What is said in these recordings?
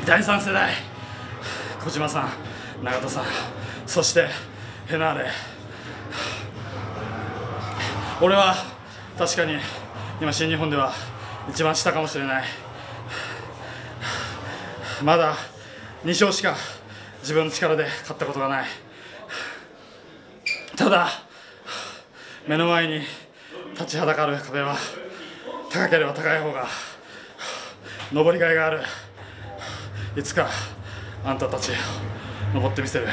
第3世代小島さん、永田さん、そしてヘナーレ。俺は確かに今新日本では一番下かもしれない。まだ2勝しか自分の力で勝ったことがない。ただ目の前に立ちはだかる壁は高ければ高い方が登りがいがある。いつかあんたたち登ってみせる。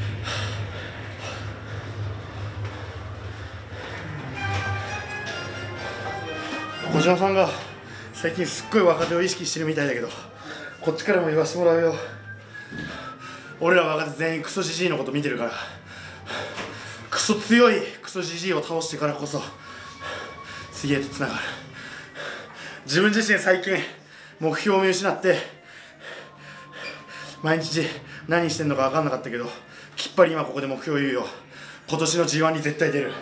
小島さんが最近すっごい若手を意識してるみたいだけど、こっちからも言わせてもらうよ。俺ら若手全員クソジジイのこと見てるから、クソ強いクソジジイを倒してからこそ次へとつながる。自分自身最近目標を見失って毎日何してんのか分かんなかったけど、きっぱり今ここで目標を言うよ。今年の G1 に絶対出る。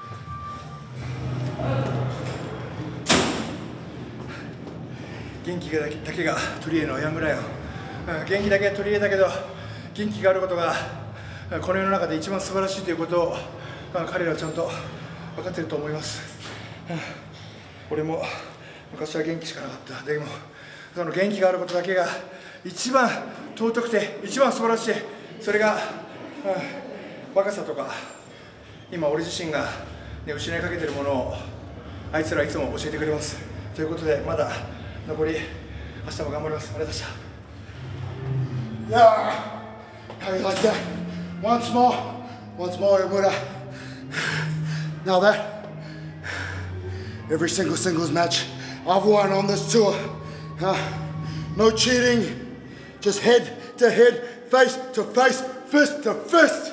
元気だけが取り柄の山村よ。元気だけが取り柄だけど、元気があることがこの世の中で一番素晴らしいということを彼らはちゃんと分かっていると思います。俺も昔は元気しかなかった。でもその元気があることだけが一番尊くて一番素晴らしい。それが若さとか今俺自身が、ね、失いかけているものをあいつらいつも教えてくれます。ということでまだ残り明日も頑張ります。ありがとうございました。 How you like that? Once more, Yamura. Now that every singles match I've won on this tour, no cheating, just head to head, face to face, fist to fist.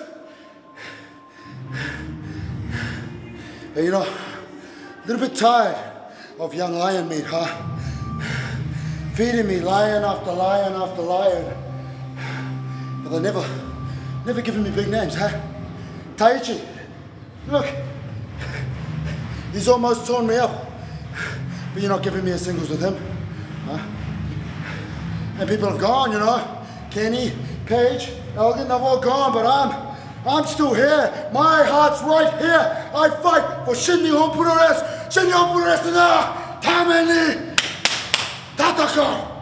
Hey, you know, a little bit tired of young lion meat, huh? Feeding me lion after lion after lion. But they're never giving me big names, huh? Taichi, look, he's almost torn me up. But you're not giving me a singles with him, huh? And people have gone, you know. Kenny, Paige, Elgin, they've all gone, but I'm still here. My heart's right here. I fight for Shin-Nihon Puro-Resu na Tame ni Tatako.